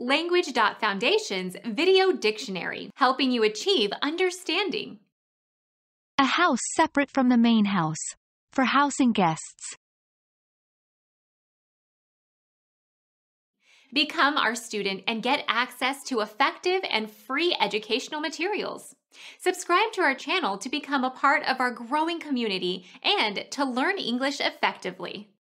Language.Foundation's Video Dictionary, helping you achieve understanding. A house separate from the main house. For housing guests. Become our student and get access to effective and free educational materials. Subscribe to our channel to become a part of our growing community and to learn English effectively.